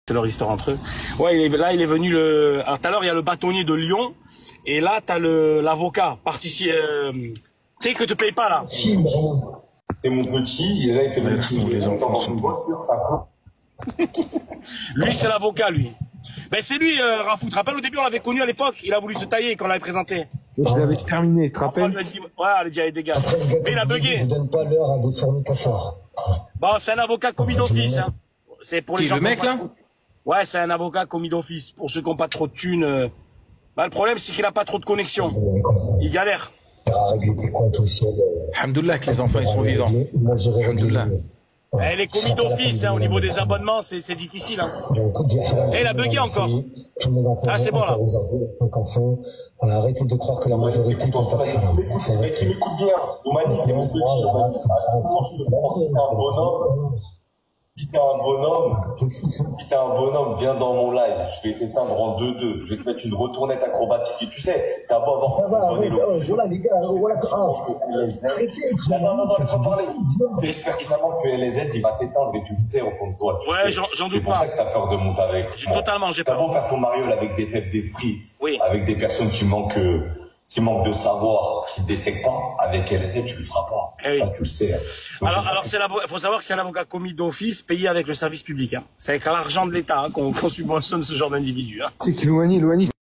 C'est leur histoire entre eux. Ouais, là, il est venu le... Alors, tout à l'heure, il y a le bâtonnier de Lyon. Et là, t'as l'avocat. Tu sais, que te paye pas, là. C'est mon petit. Et là, il fait le petit. Les enfants dans une voiture, ça prend. Lui, c'est l'avocat, lui. Ben, c'est lui, Rafou. Tu te rappelles, au début, on l'avait connu à l'époque. Il a voulu se tailler quand on l'avait présenté. Je l'avais terminé, tu te Après, on rappelles? lui a dit, ouais, allez, dis, allez, dégage. Mais il a bugué. Je donne pas l'heure à des fornicateurs. Bon, c'est un avocat commis d'office, hein. C'est pour les gens. Le mec, là? Ouais, c'est un avocat commis d'office. Pour ceux qui n'ont pas trop de thunes. Bah, le problème, c'est qu'il n'a pas trop de connexion. Il galère. Alhamdoulilah que les enfants, ils sont vivants. Alhamdoulilah. Elle est commis d'office, hein, au niveau des abonnements, c'est difficile. Hein. Et il a bugué encore. Ah, c'est bon, là. On a arrêté de croire que la majorité Mais qui m'écoute bien. Oumani, qui est mon petit. Si t'es un bonhomme, viens dans mon live. Je vais t'éteindre en 2-2. Je vais te mettre une retournette acrobatique. Et tu sais, t'as beau avoir bonne élocution. Voilà, les gars, voilà. Arrêtez. Non, laisse-moi parler. C'est certainement que LZ, il va t'éteindre et tu le sais au fond de toi. Ouais, j'en doute pas. C'est pour ça que t'as peur de monter avec. Totalement, j'ai T'as peur. beau faire ton mariole avec des faibles d'esprit. Oui. Avec des personnes qui manquent de savoir, qui ne dessèquent pas, avec LZ, tu le feras pas. Eh oui. Ça, tu le sais. Alors, faut savoir que c'est un avocat commis d'office payé avec le service public. Hein. C'est avec l'argent de l'État, hein, qu'on subventionne ce genre d'individu. Hein. Tu sais que Louani,